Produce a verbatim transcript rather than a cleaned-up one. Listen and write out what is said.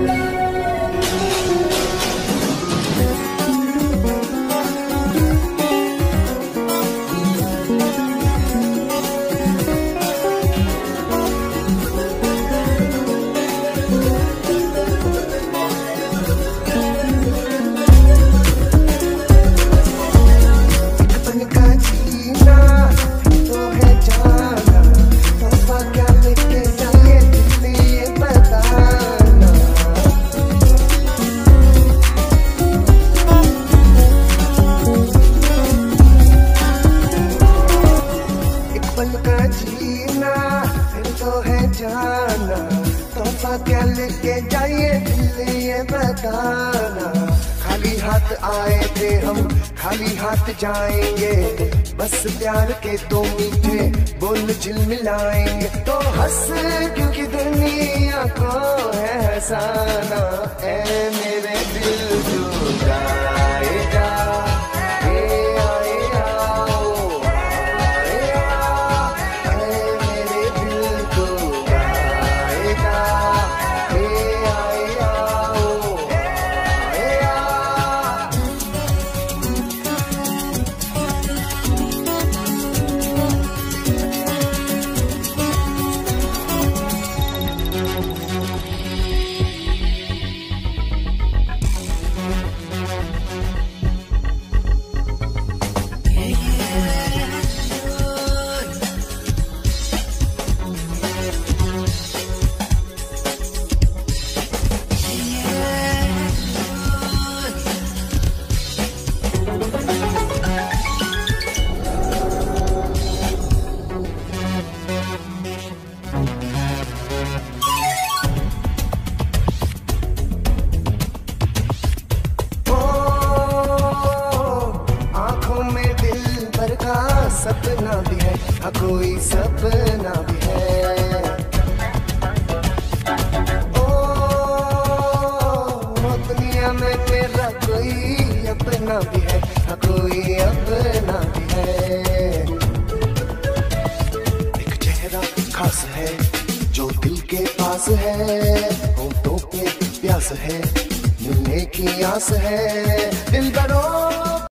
तोहफा क्या लेके जाइए दिल ये बताना। खाली हाथ आए थे हम खाली हाथ जाएंगे, बस प्यार के दो मीठे बोल झिलमिलाएंगे। तो हंस क्योंकि दुनिया को है हंसाना। ऐ मेरे दिल जो जाएगा सपना भी है, हाँ कोई सपना भी है। ओ दुनिया में मेरा कोई अपना भी है, हाँ कोई अपना भी है। एक चेहरा खास है जो दिल के पास है, होठों पे प्यास है मिलने की आस है। दिल बनो